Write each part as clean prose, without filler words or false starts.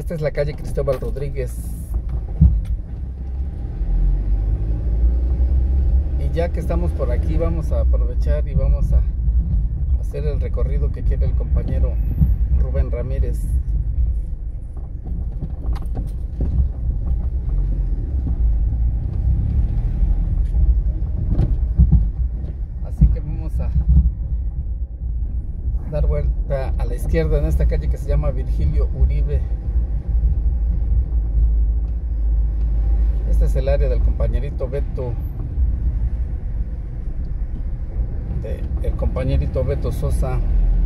Esta es la calle Cristóbal Rodríguez. Y ya que estamos por aquí, vamos a aprovechar y vamos a hacer el recorrido que quiere el compañero Rubén Ramírez. Así que vamos a dar vuelta a la izquierda en esta calle que se llama Virgilio Uribe. Este es el área del compañerito Beto, el compañerito Beto Sosa.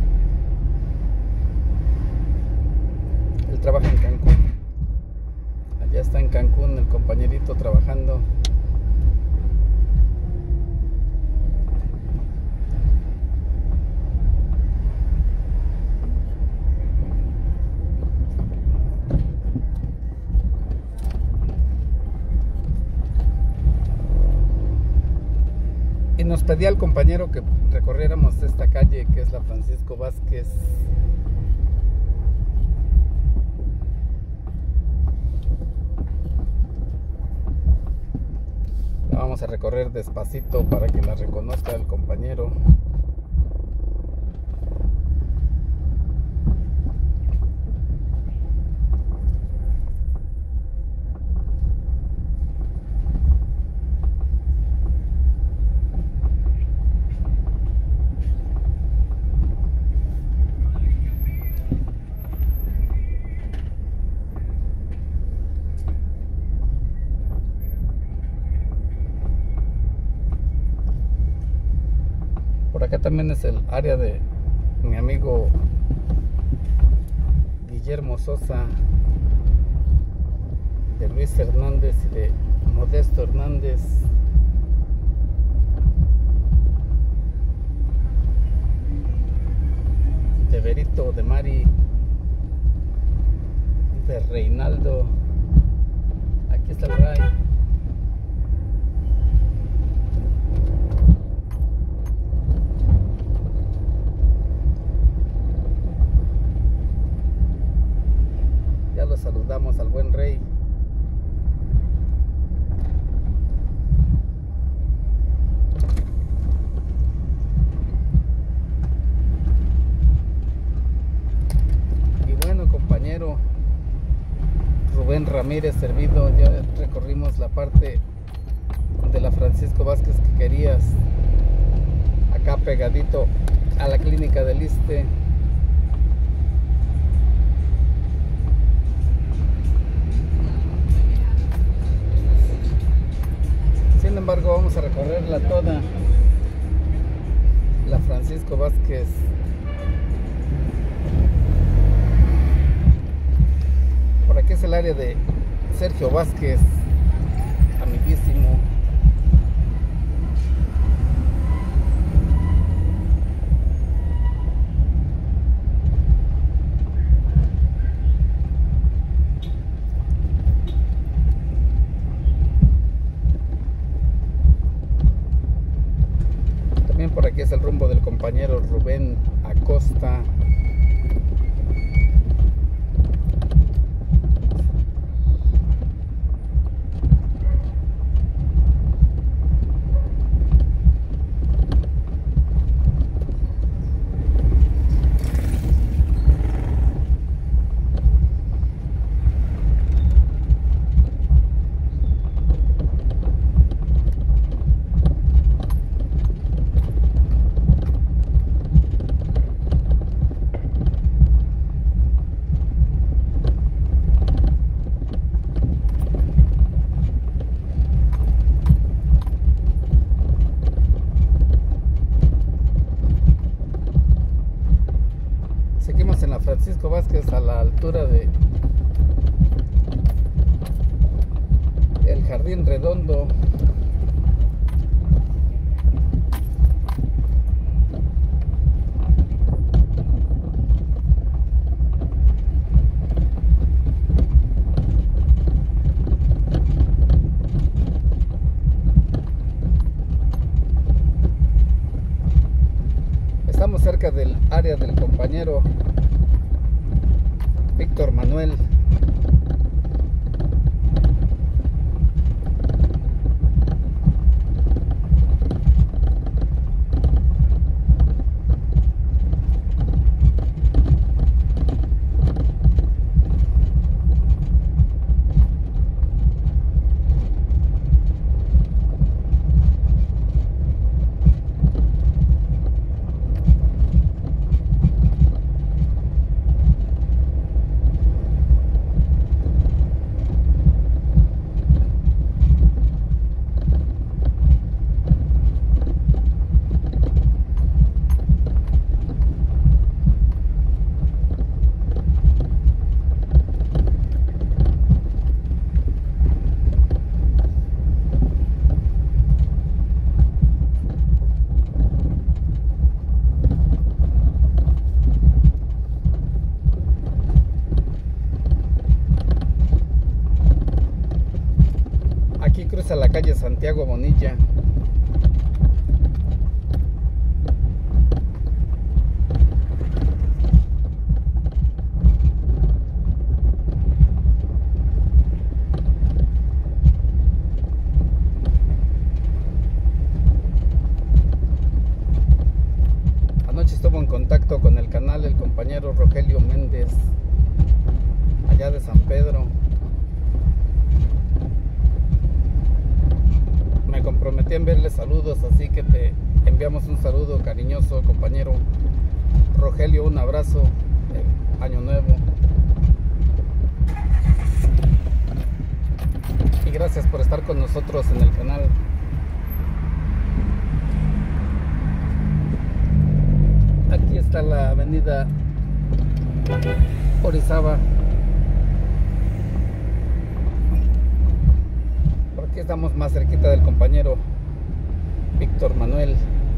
Él trabaja en Cancún. Allá está en Cancún el compañerito trabajando. Y nos pedía el compañero que recorriéramos esta calle que es la Francisco Vázquez. La vamos a recorrer despacito para que la reconozca el compañero. Por acá también es el área de mi amigo Guillermo Sosa, de Luis Hernández y de Modesto Hernández. De Berito, de Mari, de Reinaldo. Aquí está el Ray. Ya lo saludamos al buen Rey. Y bueno, compañero Rubén Ramírez servido, ya recorrimos la parte de la Francisco Vázquez que querías, acá pegadito a la clínica del Iste. Sin embargo, vamos a recorrerla toda, la Francisco Vázquez. Por aquí es el área de Sergio Vázquez, amiguísimo. También por aquí es el rumbo del compañero Rubén Acosta. Seguimos en la Francisco Vázquez a la altura de el Jardín Redondo. Estamos cerca del área del compañero Víctor Manuel. a la calle Santiago Bonilla. Anoche estuvo en contacto con el canal el compañero Rogelio Méndez, allá de San Pedro. Me comprometí a enviarle saludos, así que te enviamos un saludo cariñoso, compañero Rogelio. Un abrazo de Año Nuevo. Y gracias por estar con nosotros en el canal. Aquí está la avenida Orizaba. Por aquí estamos más cerquita del compañero Víctor Manuel.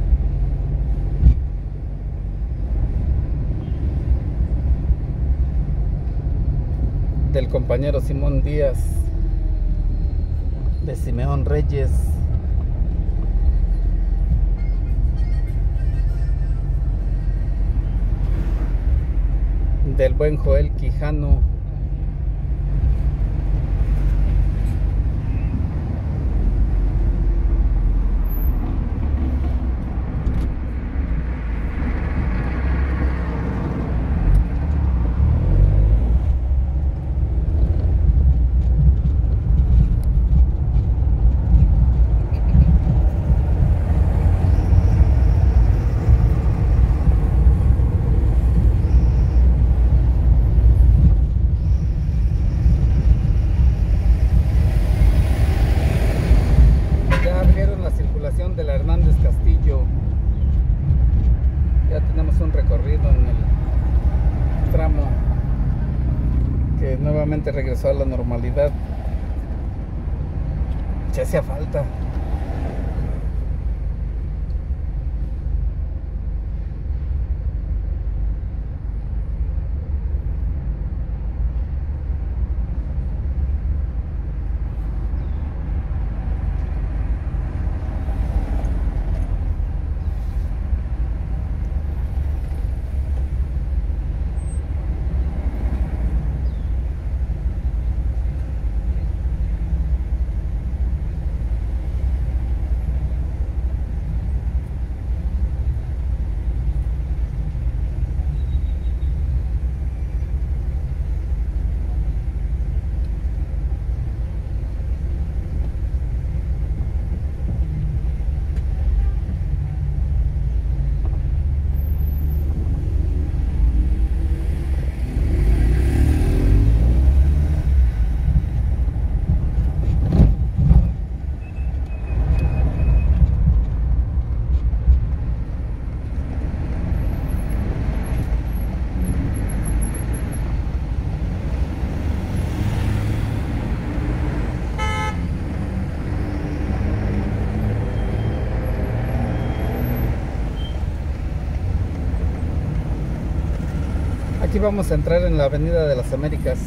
Del compañero Simón Díaz. De Simeón Reyes. Del buen Joel Quijano. De la Hernández Castillo. Ya tenemos un recorrido en el tramo que nuevamente regresó a la normalidad. Ya hacía falta. Aquí vamos a entrar en la Avenida de las Américas.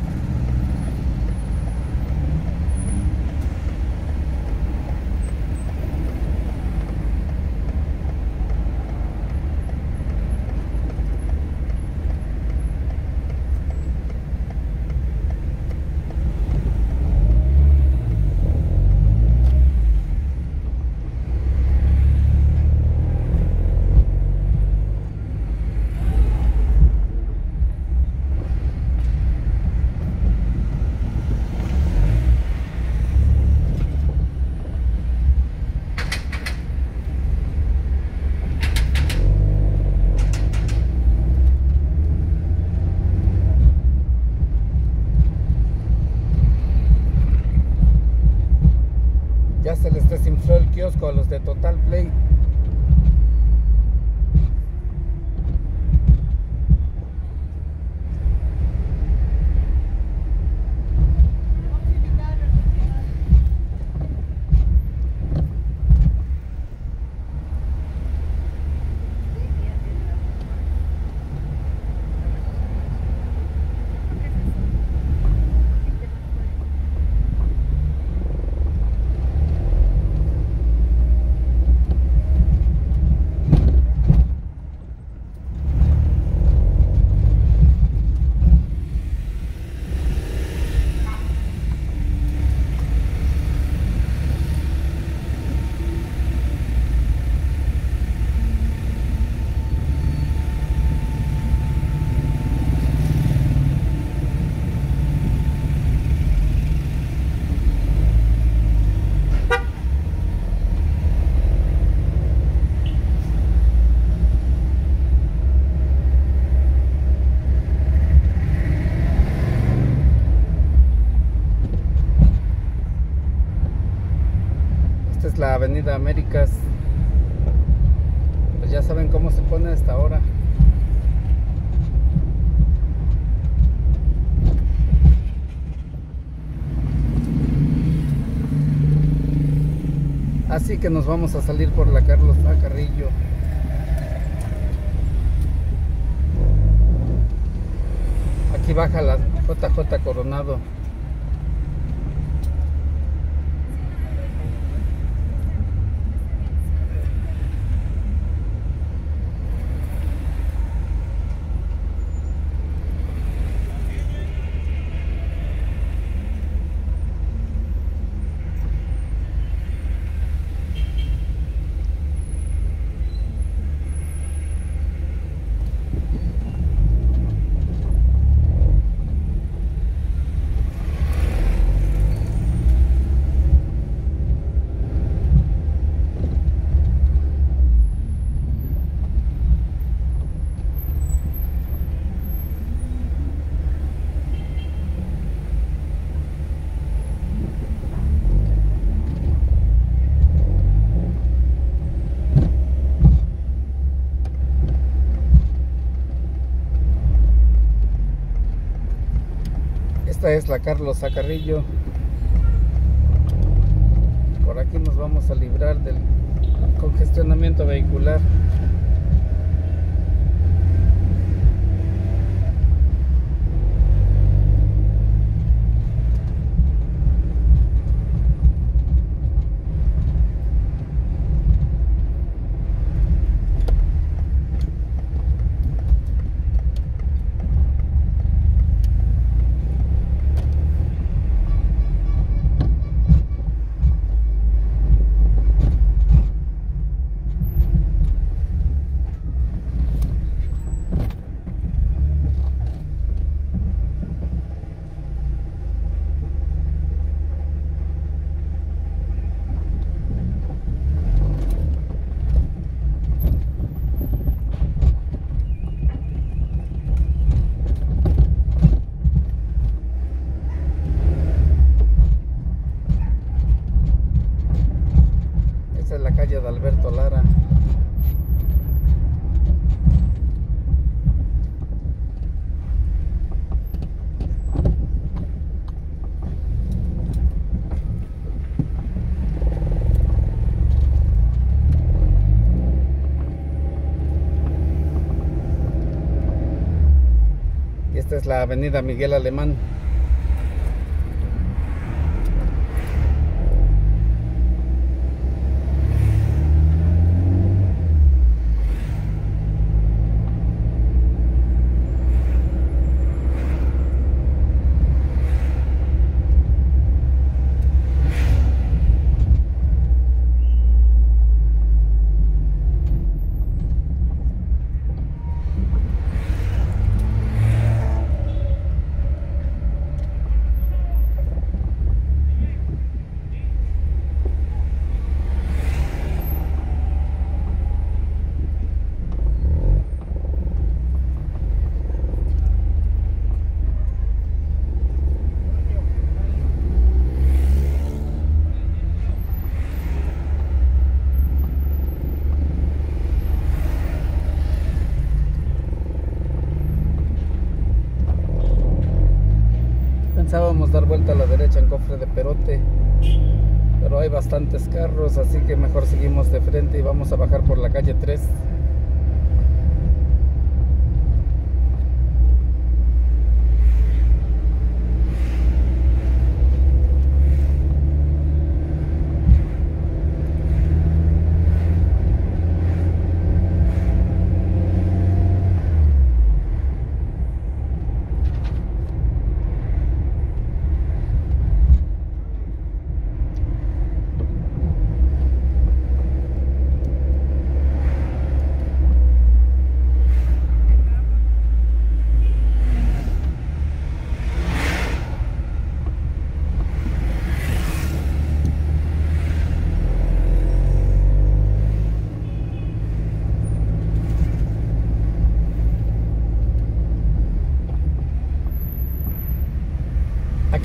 Ya se les desinfló el kiosco a los de Total Play. Avenida Américas. Pues ya saben cómo se pone hasta ahora. Así que nos vamos a salir por la Carlos A. Carrillo. Aquí baja la JJ Coronado. Esta es la Carlos A. Carrillo. Por aquí nos vamos a librar del congestionamiento vehicular. Esta es la calle de Alberto Lara. Y esta es la avenida Miguel Alemán. Pensábamos dar vuelta a la derecha en Cofre de Perote, pero hay bastantes carros, así que mejor seguimos de frente y vamos a bajar por la calle 3.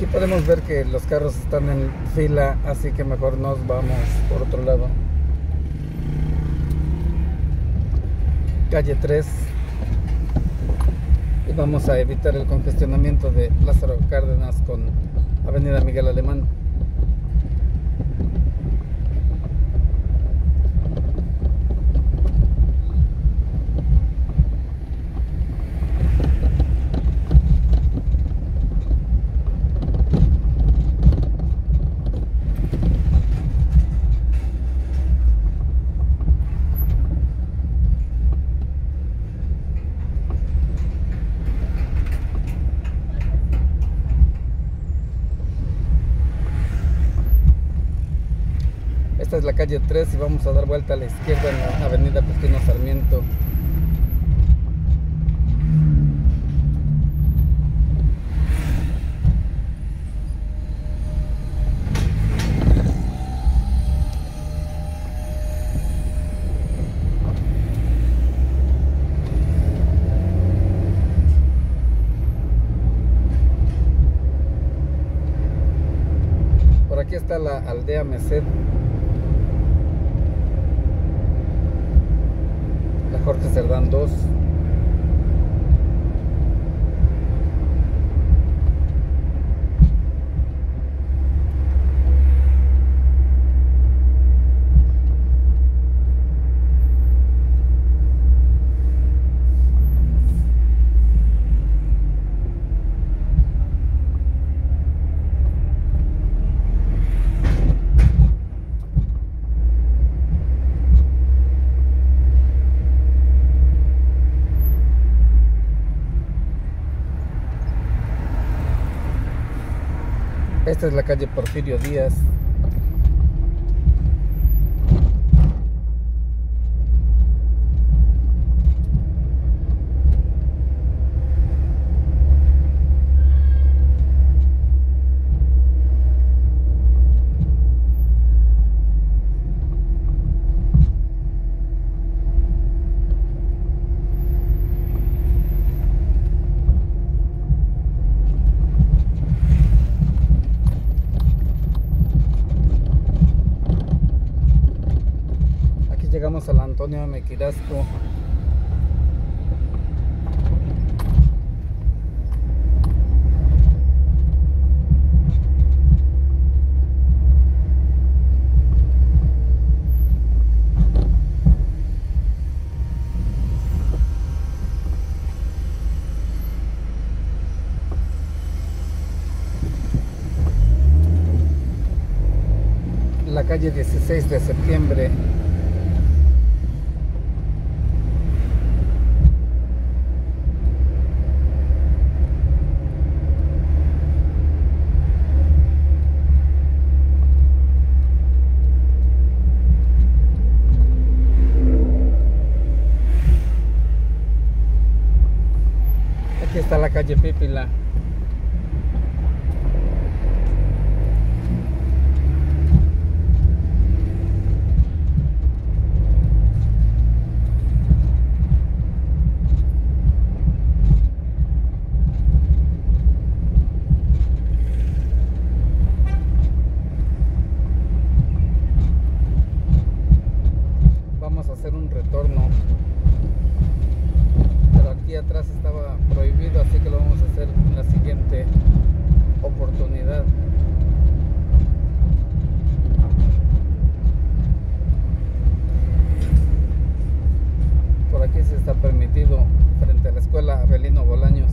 Aquí podemos ver que los carros están en fila, así que mejor nos vamos por otro lado. Calle 3. Y vamos a evitar el congestionamiento de Lázaro Cárdenas con Avenida Miguel Alemán. Esta es la calle 3 y vamos a dar vuelta a la izquierda en la avenida Justino Sarmiento. Por aquí está la aldea Merced. Jorge Cerdán 2. Esta es la calle Porfirio Díaz. Llegamos a la Antonio Mequirasco. La calle 16 de septiembre. Aquí está la calle Pípila. Vamos a hacer un retorno, pero aquí atrás estaba prohibido, así que lo vamos a hacer en la siguiente oportunidad. Por aquí sí está permitido, frente a la escuela Avelino Bolaños.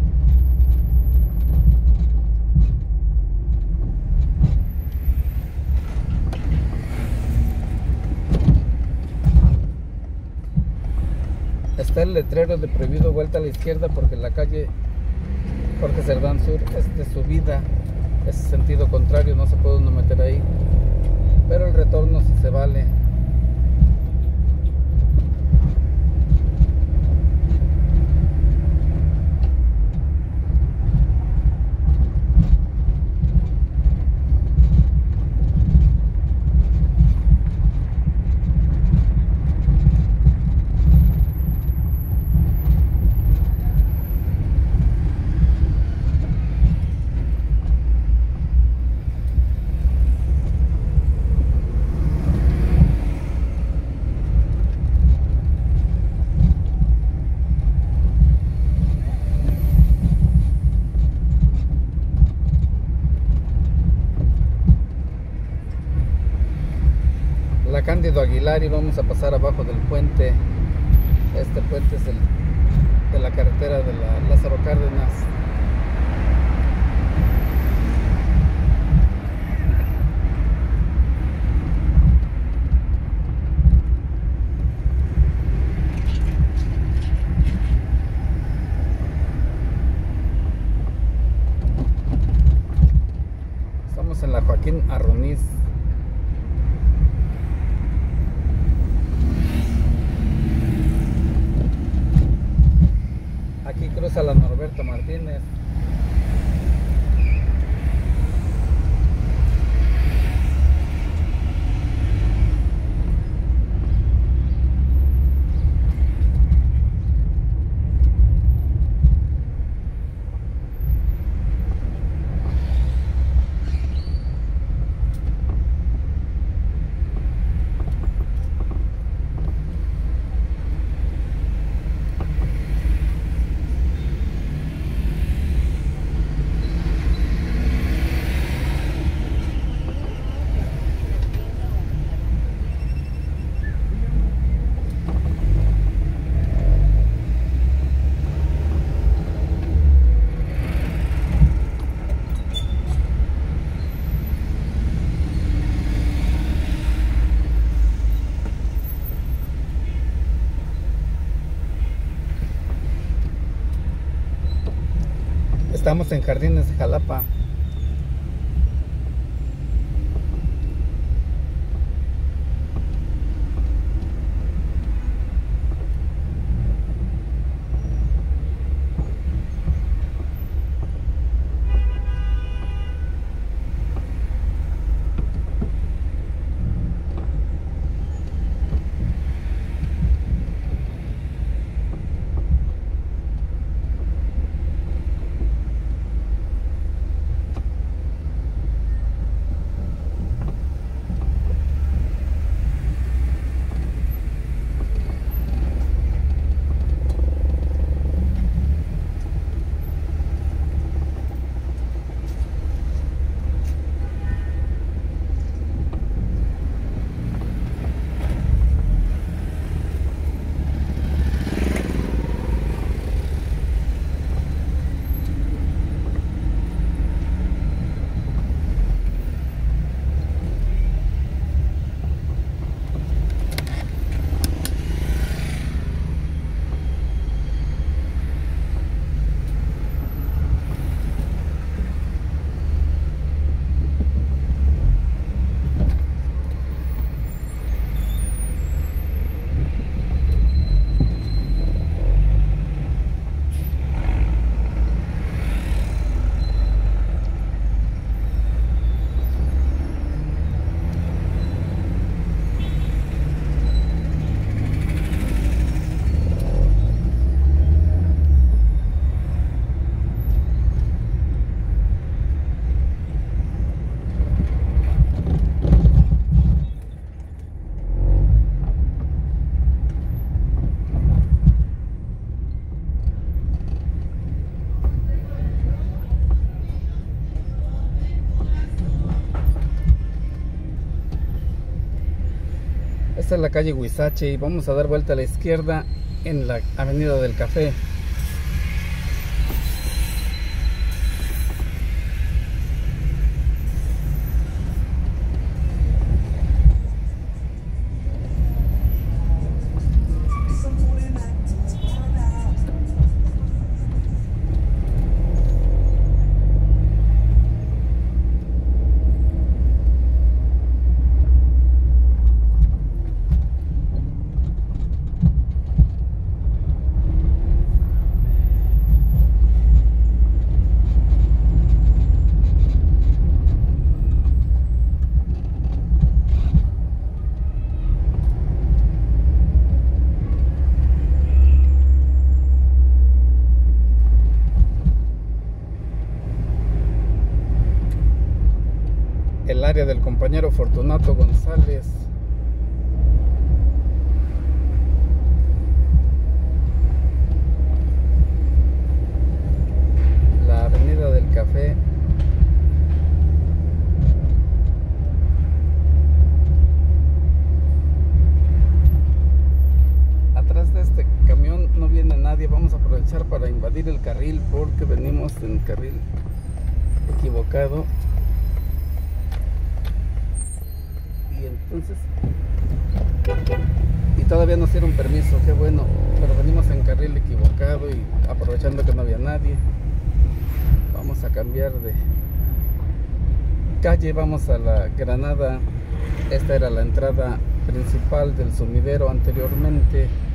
Está el letrero de prohibido vuelta a la izquierda porque la calle Jorge Cerdán Sur es de subida, es sentido contrario, no se puede uno meter ahí, pero el retorno sí se vale. Ricardo Aguilar y vamos a pasar abajo del puente. Este puente es de la carretera de la Lázaro Cárdenas. Estamos en la Joaquín Arroniz. Aquí cruza la Norberto Martínez. Estamos en Jardines de Jalapa. Esta es la calle Huizache y vamos a dar vuelta a la izquierda en la Avenida del Café. El área del compañero Fortunato González. La Avenida del Café. aprovechar para invadir el carril porque venimos en el carril equivocado. Y entonces, y todavía nos dieron permiso, qué bueno, pero venimos en carril equivocado y aprovechando que no había nadie, vamos a cambiar de calle, vamos a la Granada. Esta era la entrada principal del sumidero anteriormente.